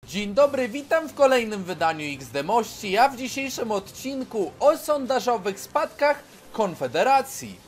Dzień dobry, witam w kolejnym wydaniu XD Mości, a w dzisiejszym odcinku o sondażowych spadkach Konfederacji.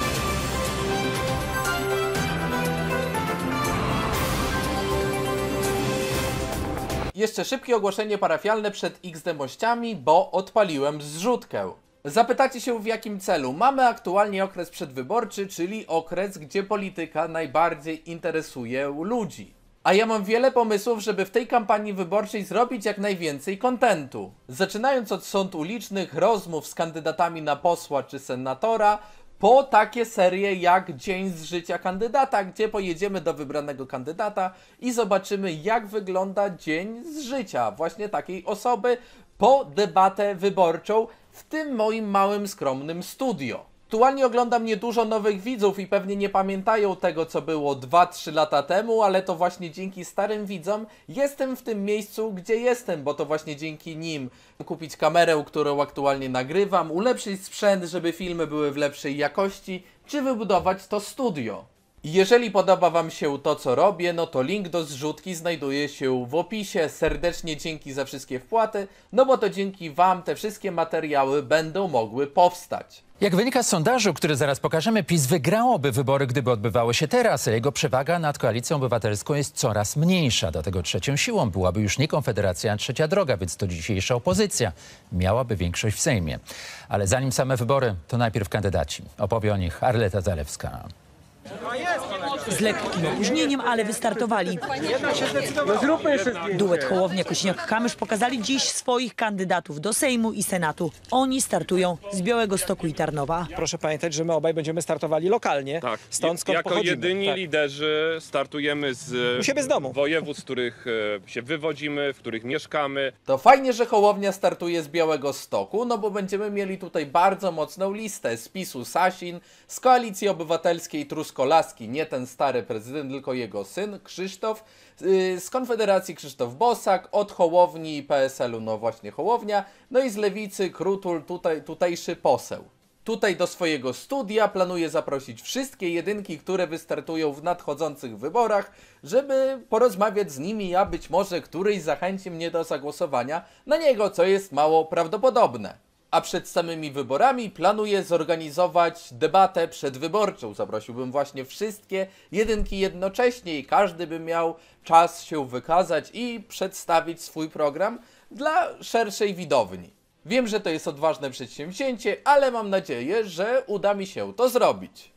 Jeszcze szybkie ogłoszenie parafialne przed XD Mościami, bo odpaliłem zrzutkę. Zapytacie się, w jakim celu? Mamy aktualnie okres przedwyborczy, czyli okres, gdzie polityka najbardziej interesuje ludzi. A ja mam wiele pomysłów, żeby w tej kampanii wyborczej zrobić jak najwięcej kontentu. Zaczynając od sąd ulicznych, rozmów z kandydatami na posła czy senatora, po takie serie jak Dzień z życia kandydata, gdzie pojedziemy do wybranego kandydata i zobaczymy, jak wygląda dzień z życia właśnie takiej osoby, po debatę wyborczą w tym moim małym, skromnym studio. Aktualnie ogląda mnie dużo nowych widzów i pewnie nie pamiętają tego, co było 2-3 lata temu, ale to właśnie dzięki starym widzom jestem w tym miejscu, gdzie jestem, bo to właśnie dzięki nim kupić kamerę, którą aktualnie nagrywam, ulepszyć sprzęt, żeby filmy były w lepszej jakości, czy wybudować to studio. Jeżeli podoba Wam się to, co robię, no to link do zrzutki znajduje się w opisie. Serdecznie dzięki za wszystkie wpłaty, no bo to dzięki Wam te wszystkie materiały będą mogły powstać. Jak wynika z sondażu, który zaraz pokażemy, PiS wygrałoby wybory, gdyby odbywały się teraz, a jego przewaga nad Koalicją Obywatelską jest coraz mniejsza. Do tego trzecią siłą byłaby już nie Konfederacja, a Trzecia Droga, więc to dzisiejsza opozycja miałaby większość w Sejmie. Ale zanim same wybory, to najpierw kandydaci. Opowie o nich Arleta Zalewska. Z lekkim opóźnieniem, ale wystartowali. Duet Hołownia-Kosiniak-Kamysz pokazali dziś swoich kandydatów do Sejmu i Senatu. Oni startują z Białegostoku i Tarnowa. Proszę pamiętać, że my obaj będziemy startowali lokalnie. Tak. Stąd skąd jako pochodzimy. jedyni liderzy startujemy U siebie z domu. województw, z których się wywodzimy, w których mieszkamy. To fajnie, że Hołownia startuje z Białegostoku, no bo będziemy mieli tutaj bardzo mocną listę. Z PiS-u Sasin, z Koalicji Obywatelskiej Truskolaski, nie ten stary prezydent, tylko jego syn Krzysztof, z Konfederacji Krzysztof Bosak, od Hołowni i PSL-u, no właśnie Hołownia, no i z Lewicy Krutul, tutejszy poseł. Tutaj do swojego studia planuję zaprosić wszystkie jedynki, które wystartują w nadchodzących wyborach, żeby porozmawiać z nimi, a być może któryś zachęci mnie do zagłosowania na niego, co jest mało prawdopodobne. A przed samymi wyborami planuję zorganizować debatę przedwyborczą. Zaprosiłbym właśnie wszystkie jedynki jednocześnie i każdy by miał czas się wykazać i przedstawić swój program dla szerszej widowni. Wiem, że to jest odważne przedsięwzięcie, ale mam nadzieję, że uda mi się to zrobić.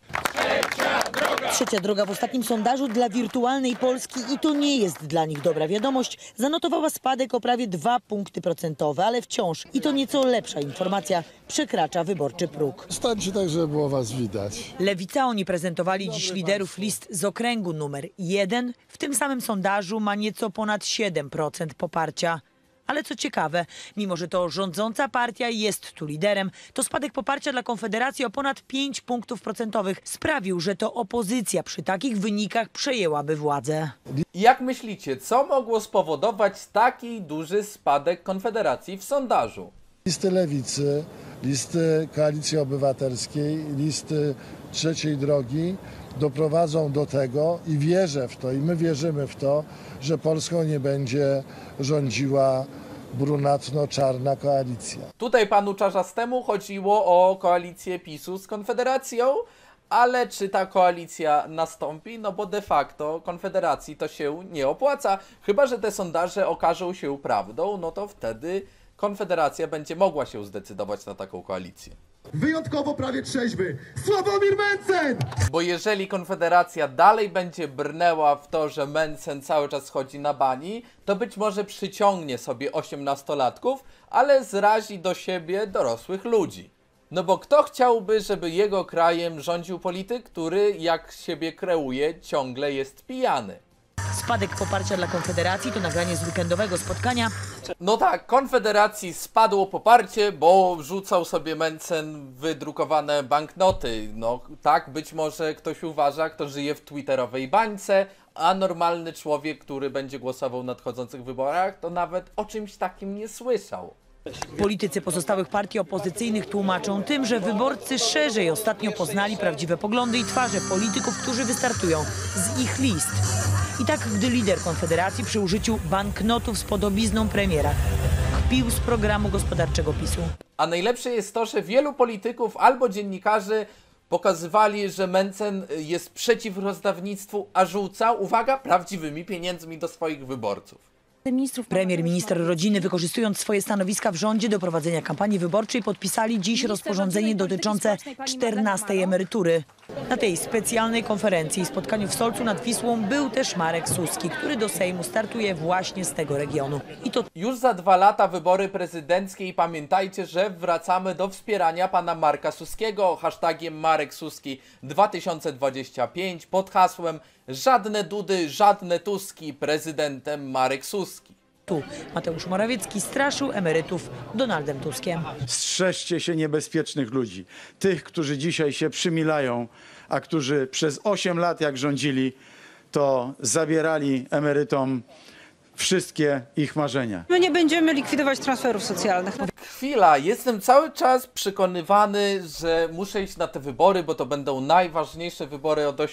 Trzecia Droga w ostatnim sondażu dla wirtualnej Polski, i to nie jest dla nich dobra wiadomość, zanotowała spadek o prawie 2 punkty procentowe, ale wciąż, i to nieco lepsza informacja, przekracza wyborczy próg. Staram się tak, żeby było was widać. Lewica, oni prezentowali dziś liderów list z okręgu numer 1. W tym samym sondażu ma nieco ponad 7% poparcia. Ale co ciekawe, mimo że to rządząca partia jest tu liderem, to spadek poparcia dla Konfederacji o ponad 5 punktów procentowych sprawił, że to opozycja przy takich wynikach przejęłaby władzę. Jak myślicie, co mogło spowodować taki duży spadek Konfederacji w sondażu? Listy Lewicy, listy Koalicji Obywatelskiej, listy Trzeciej Drogi doprowadzą do tego, i wierzę w to, i my wierzymy w to, że Polską nie będzie rządziła brunatno-czarna koalicja. Tutaj panu Czarzastemu chodziło o koalicję PiS-u z Konfederacją, ale czy ta koalicja nastąpi? No bo de facto Konfederacji to się nie opłaca. Chyba że te sondaże okażą się prawdą, no to wtedy Konfederacja będzie mogła się zdecydować na taką koalicję. Wyjątkowo prawie trzeźwy Sławomir Mencen! Bo jeżeli Konfederacja dalej będzie brnęła w to, że Mencen cały czas chodzi na bani, to być może przyciągnie sobie 18-latków, ale zrazi do siebie dorosłych ludzi. No bo kto chciałby, żeby jego krajem rządził polityk, który jak siebie kreuje, ciągle jest pijany? Spadek poparcia dla Konfederacji to nagranie z weekendowego spotkania. No tak, Konfederacji spadło poparcie, bo rzucał sobie Mencen wydrukowane banknoty. No tak, być może ktoś uważa, kto żyje w twitterowej bańce, a normalny człowiek, który będzie głosował w nadchodzących wyborach, to nawet o czymś takim nie słyszał. Politycy pozostałych partii opozycyjnych tłumaczą tym, że wyborcy szerzej ostatnio poznali prawdziwe poglądy i twarze polityków, którzy wystartują z ich list. I tak, gdy lider Konfederacji przy użyciu banknotów z podobizną premiera kpił z programu gospodarczego PiS-u. A najlepsze jest to, że wielu polityków albo dziennikarzy pokazywali, że Mencen jest przeciw rozdawnictwu, a rzucał, uwaga, prawdziwymi pieniędzmi do swoich wyborców. Premier, minister rodziny, wykorzystując swoje stanowiska w rządzie do prowadzenia kampanii wyborczej, podpisali dziś rozporządzenie dotyczące 14. emerytury. Na tej specjalnej konferencji i spotkaniu w Solcu nad Wisłą był też Marek Suski, który do Sejmu startuje właśnie z tego regionu. I to Już za 2 lata wybory prezydenckie i pamiętajcie, że wracamy do wspierania pana Marka Suskiego hashtagiem Marek Suski 2025 pod hasłem żadne Dudy, żadne Tuski, prezydentem Marek Suski. tu Mateusz Morawiecki straszył emerytów Donaldem Tuskiem. Strzeżcie się niebezpiecznych ludzi. Tych, którzy dzisiaj się przymilają, a którzy przez 8 lat jak rządzili, to zabierali emerytom wszystkie ich marzenia. My nie będziemy likwidować transferów socjalnych. Chwila, jestem cały czas przekonywany, że muszę iść na te wybory, bo to będą najważniejsze wybory od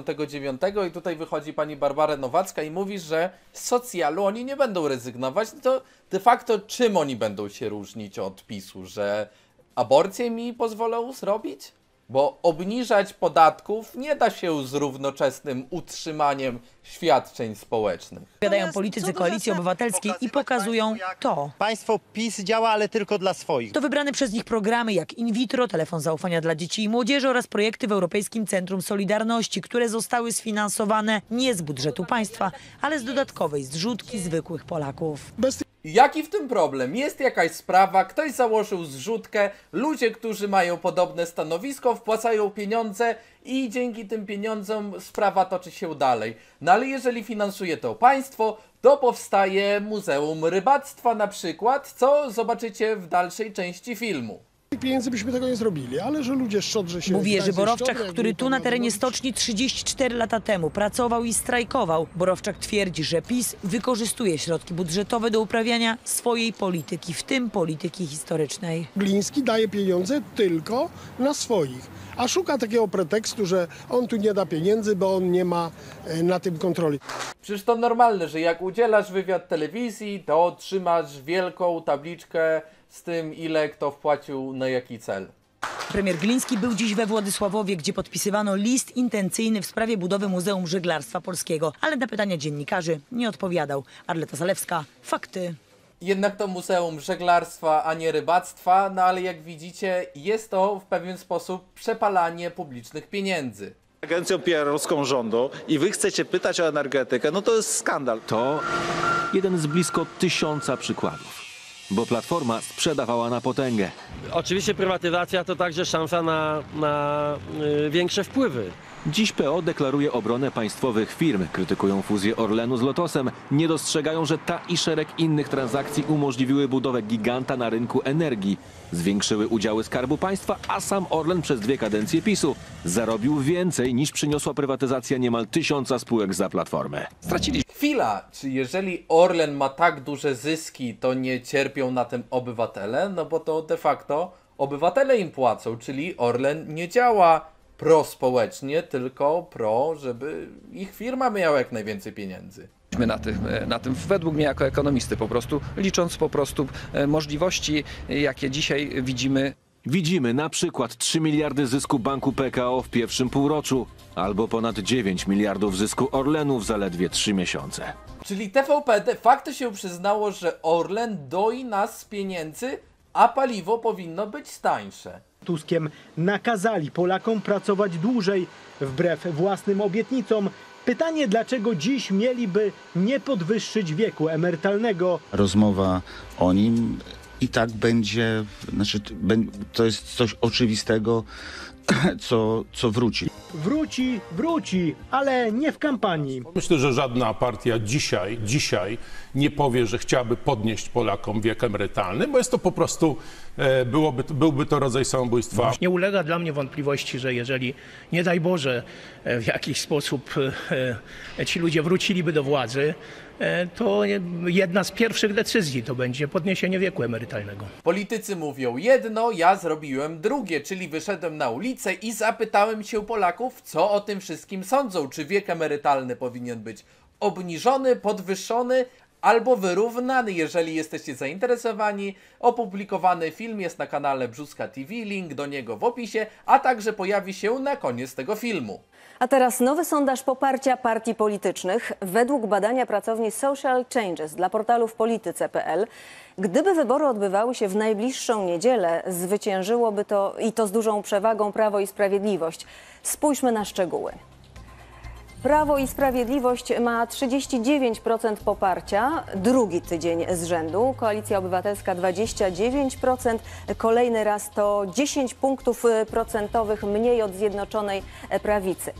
89 i tutaj wychodzi pani Barbara Nowacka i mówi, że z socjalu oni nie będą rezygnować. No to de facto czym oni będą się różnić od PiS-u, że aborcję mi pozwolą zrobić? Bo obniżać podatków nie da się z równoczesnym utrzymaniem świadczeń społecznych. Opowiadają politycy Koalicji Obywatelskiej i pokazują to. Państwo PiS działa, ale tylko dla swoich. To wybrane przez nich programy jak in vitro, telefon zaufania dla dzieci i młodzieży oraz projekty w Europejskim Centrum Solidarności, które zostały sfinansowane nie z budżetu państwa, ale z dodatkowej zrzutki zwykłych Polaków. Jaki w tym problem? Jest jakaś sprawa, ktoś założył zrzutkę, ludzie, którzy mają podobne stanowisko, wpłacają pieniądze i dzięki tym pieniądzom sprawa toczy się dalej. No ale jeżeli finansuje to państwo, to powstaje Muzeum Rybactwa na przykład, co zobaczycie w dalszej części filmu. Pieniędzy byśmy tego nie zrobili, ale że ludzie szczodrze się... Mówi Jerzy Gdańsk Borowczak, szczodry, który jak tu na nie terenie powinno stoczni 34 lata temu pracował i strajkował. Borowczak twierdzi, że PiS wykorzystuje środki budżetowe do uprawiania swojej polityki, w tym polityki historycznej. Gliński daje pieniądze tylko na swoich, a szuka takiego pretekstu, że on tu nie da pieniędzy, bo on nie ma na tym kontroli. Przecież to normalne, że jak udzielasz wywiad telewizji, to trzymasz wielką tabliczkę z tym, ile kto wpłacił na jaki cel. Premier Gliński był dziś we Władysławowie, gdzie podpisywano list intencyjny w sprawie budowy Muzeum Żeglarstwa Polskiego, ale na pytania dziennikarzy nie odpowiadał. Arleta Zalewska, fakty. Jednak to Muzeum Żeglarstwa, a nie Rybactwa, no ale jak widzicie, jest to w pewien sposób przepalanie publicznych pieniędzy. Agencją PR-owską rządu i wy chcecie pytać o energetykę, no to jest skandal. To jeden z blisko 1000 przykładów, bo Platforma sprzedawała na potęgę. Oczywiście prywatyzacja to także szansa na większe wpływy. Dziś PO deklaruje obronę państwowych firm, krytykują fuzję Orlenu z Lotosem, nie dostrzegają, że ta i szereg innych transakcji umożliwiły budowę giganta na rynku energii. Zwiększyły udziały Skarbu Państwa, a sam Orlen przez 2 kadencje PiS-u zarobił więcej niż przyniosła prywatyzacja niemal 1000 spółek za Platformę. Stracili. Chwila, czy jeżeli Orlen ma tak duże zyski, to nie cierpią na tym obywatele? No bo to de facto obywatele im płacą, czyli Orlen nie działa prospołecznie, tylko żeby ich firma miała jak najwięcej pieniędzy. Na tym według mnie jako ekonomisty po prostu, licząc po prostu możliwości, jakie dzisiaj widzimy. Widzimy na przykład 3 miliardy zysku banku PKO w pierwszym półroczu, albo ponad 9 miliardów zysku Orlenu w zaledwie 3 miesiące. Czyli TVP de facto się przyznało, że Orlen doi nas z pieniędzy, a paliwo powinno być tańsze. Tuskiem nakazali Polakom pracować dłużej, wbrew własnym obietnicom. Pytanie, dlaczego dziś mieliby nie podwyższyć wieku emerytalnego? Rozmowa o nim i tak będzie, to jest coś oczywistego, co wróci. Wróci, ale nie w kampanii. Myślę, że żadna partia dzisiaj nie powie, że chciałaby podnieść Polakom wiek emerytalny, bo jest to po prostu, byłby to rodzaj samobójstwa. Nie ulega dla mnie wątpliwości, że jeżeli, nie daj Boże, w jakiś sposób ci ludzie wróciliby do władzy, to jedna z pierwszych decyzji to będzie podniesienie wieku emerytalnego. Politycy mówią jedno, ja zrobiłem drugie, czyli wyszedłem na ulicę i zapytałem się Polaków, co o tym wszystkim sądzą. Czy wiek emerytalny powinien być obniżony, podwyższony albo wyrównany. Jeżeli jesteście zainteresowani, opublikowany film jest na kanale Brzuska TV, link do niego w opisie, a także pojawi się na koniec tego filmu. A teraz nowy sondaż poparcia partii politycznych. Według badania pracowni Social Changes dla portalu wpolityce.pl, gdyby wybory odbywały się w najbliższą niedzielę, zwyciężyłoby to, i to z dużą przewagą, Prawo i Sprawiedliwość. Spójrzmy na szczegóły. Prawo i Sprawiedliwość ma 39% poparcia, drugi tydzień z rzędu. Koalicja Obywatelska 29%, kolejny raz to 10 punktów procentowych mniej od Zjednoczonej Prawicy.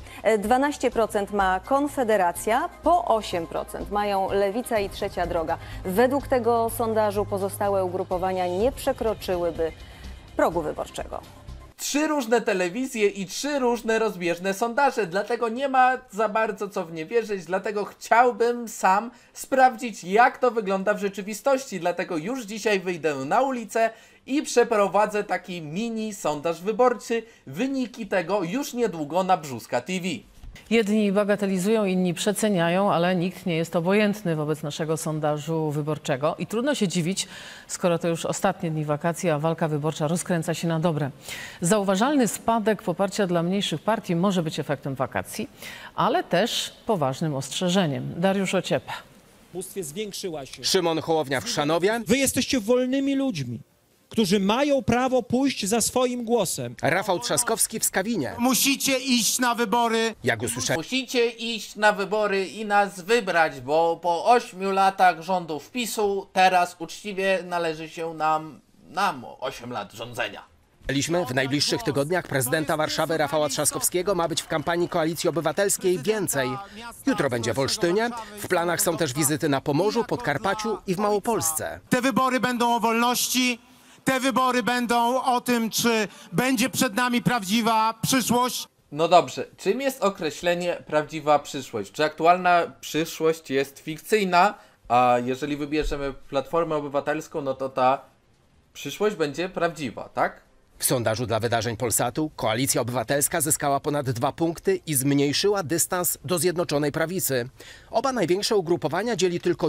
12% ma Konfederacja, po 8% mają Lewica i Trzecia Droga. Według tego sondażu pozostałe ugrupowania nie przekroczyłyby progu wyborczego. 3 różne telewizje i 3 różne rozbieżne sondaże, dlatego nie ma za bardzo co w nie wierzyć, dlatego chciałbym sam sprawdzić, jak to wygląda w rzeczywistości, dlatego już dzisiaj wyjdę na ulicę i przeprowadzę taki mini sondaż wyborczy, wyniki tego już niedługo na Brzuska TV. Jedni bagatelizują, inni przeceniają, ale nikt nie jest obojętny wobec naszego sondażu wyborczego. I trudno się dziwić, skoro to już ostatnie dni wakacji, a walka wyborcza rozkręca się na dobre. Zauważalny spadek poparcia dla mniejszych partii może być efektem wakacji, ale też poważnym ostrzeżeniem. Dariusz Ociepa. W bóstwie zwiększyła się. Szymon Hołownia w Chrzanowie. Wy jesteście wolnymi ludźmi, którzy mają prawo pójść za swoim głosem. Rafał Trzaskowski w Skawinie. Musicie iść na wybory. Jak usłyszałem. Musicie iść na wybory i nas wybrać, bo po 8 latach rządów PiS-u teraz uczciwie należy się nam 8 lat rządzenia. W najbliższych tygodniach prezydenta Warszawy Rafała Trzaskowskiego ma być w kampanii Koalicji Obywatelskiej więcej. Jutro będzie w Olsztynie. W planach są też wizyty na Pomorzu, Podkarpaciu i w Małopolsce. Te wybory będą o wolności. Te wybory będą o tym, czy będzie przed nami prawdziwa przyszłość. No dobrze, czym jest określenie prawdziwa przyszłość? Czy aktualna przyszłość jest fikcyjna, a jeżeli wybierzemy Platformę Obywatelską, no to ta przyszłość będzie prawdziwa, tak? W sondażu dla wydarzeń Polsatu Koalicja Obywatelska zyskała ponad 2 punkty i zmniejszyła dystans do Zjednoczonej Prawicy. Oba największe ugrupowania dzieli tylko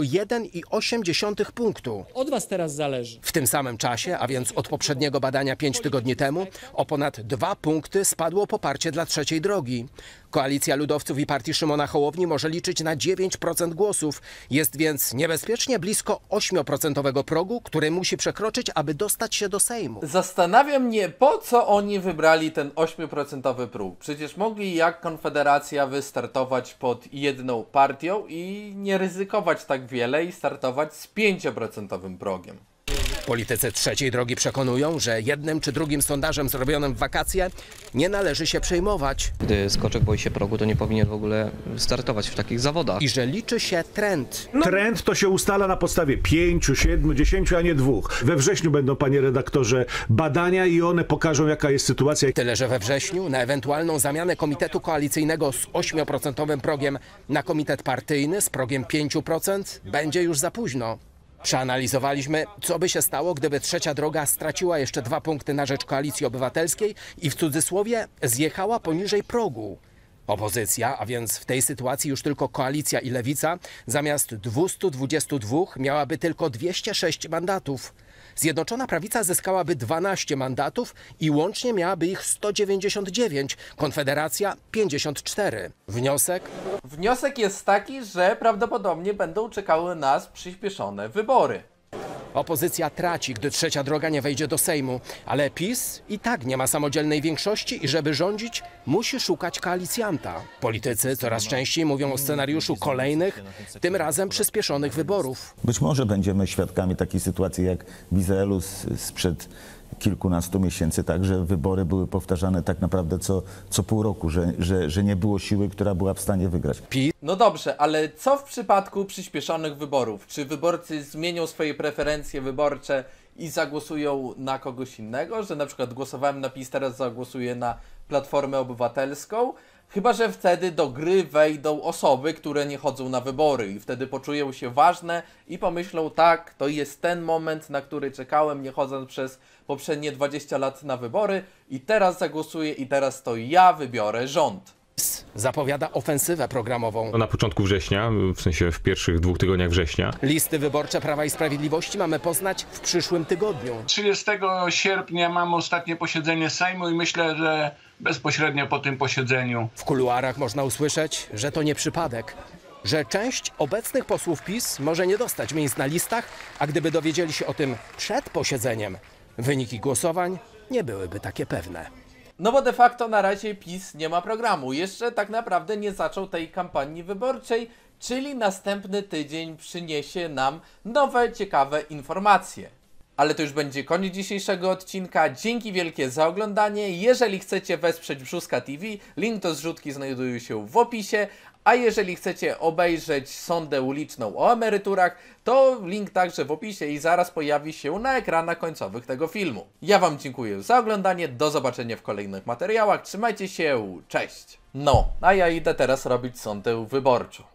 1,8 punktu. Od was teraz zależy. W tym samym czasie, a więc od poprzedniego badania 5 tygodni temu, o ponad 2 punkty spadło poparcie dla Trzeciej Drogi. Koalicja Ludowców i Partii Szymona Hołowni może liczyć na 9% głosów. Jest więc niebezpiecznie blisko 8% progu, który musi przekroczyć, aby dostać się do Sejmu. Zastanawiam mnie, po co oni wybrali ten 8% próg. Przecież mogli jak Konfederacja wystartować pod jedną partią i nie ryzykować tak wiele i startować z 5% progiem. Politycy Trzeciej Drogi przekonują, że jednym czy drugim sondażem zrobionym w wakacje nie należy się przejmować. Gdy skoczek boi się progu, to nie powinien w ogóle startować w takich zawodach. I że liczy się trend. Trend to się ustala na podstawie 5, 7, 10, a nie 2. We wrześniu będą, panie redaktorze, badania i one pokażą, jaka jest sytuacja. Tyle, że we wrześniu na ewentualną zamianę komitetu koalicyjnego z 8% progiem na komitet partyjny z progiem 5% będzie już za późno. Przeanalizowaliśmy, co by się stało, gdyby Trzecia Droga straciła jeszcze 2 punkty na rzecz Koalicji Obywatelskiej i w cudzysłowie zjechała poniżej progu. Opozycja, a więc w tej sytuacji już tylko Koalicja i Lewica, zamiast 222 miałaby tylko 206 mandatów. Zjednoczona Prawica zyskałaby 12 mandatów i łącznie miałaby ich 199, Konfederacja 54. Wniosek jest taki, że prawdopodobnie będą czekały nas przyspieszone wybory. Opozycja traci, gdy Trzecia Droga nie wejdzie do Sejmu, ale PiS i tak nie ma samodzielnej większości i żeby rządzić, musi szukać koalicjanta. Politycy coraz częściej mówią o scenariuszu kolejnych, tym razem przyspieszonych wyborów. Być może będziemy świadkami takiej sytuacji jak w Izraelu sprzed kilkunastu miesięcy, tak, że wybory były powtarzane tak naprawdę co pół roku, że nie było siły, która była w stanie wygrać. No dobrze, ale co w przypadku przyspieszonych wyborów? Czy wyborcy zmienią swoje preferencje wyborcze i zagłosują na kogoś innego? Że na przykład głosowałem na PiS, teraz zagłosuję na Platformę Obywatelską? Chyba że wtedy do gry wejdą osoby, które nie chodzą na wybory i wtedy poczują się ważne i pomyślą, tak, to jest ten moment, na który czekałem, nie chodząc przez poprzednie 20 lat na wybory i teraz zagłosuję i teraz to ja wybiorę rząd. zapowiada ofensywę programową. Na początku września, w sensie w pierwszych 2 tygodniach września. Listy wyborcze Prawa i Sprawiedliwości mamy poznać w przyszłym tygodniu. 30 sierpnia mamy ostatnie posiedzenie Sejmu i myślę, że bezpośrednio po tym posiedzeniu. W kuluarach można usłyszeć, że to nie przypadek, że część obecnych posłów PiS może nie dostać miejsc na listach, a gdyby dowiedzieli się o tym przed posiedzeniem, wyniki głosowań nie byłyby takie pewne. No bo de facto na razie PiS nie ma programu. Jeszcze tak naprawdę nie zaczął tej kampanii wyborczej, czyli następny tydzień przyniesie nam nowe, ciekawe informacje. Ale to już będzie koniec dzisiejszego odcinka. Dzięki wielkie za oglądanie. Jeżeli chcecie wesprzeć Brzuska TV, link do zrzutki znajduje się w opisie. A jeżeli chcecie obejrzeć sondę uliczną o emeryturach, to link także w opisie i zaraz pojawi się na ekranach końcowych tego filmu. Ja Wam dziękuję za oglądanie, do zobaczenia w kolejnych materiałach, trzymajcie się, cześć! No, a ja idę teraz robić sondę wyborczą.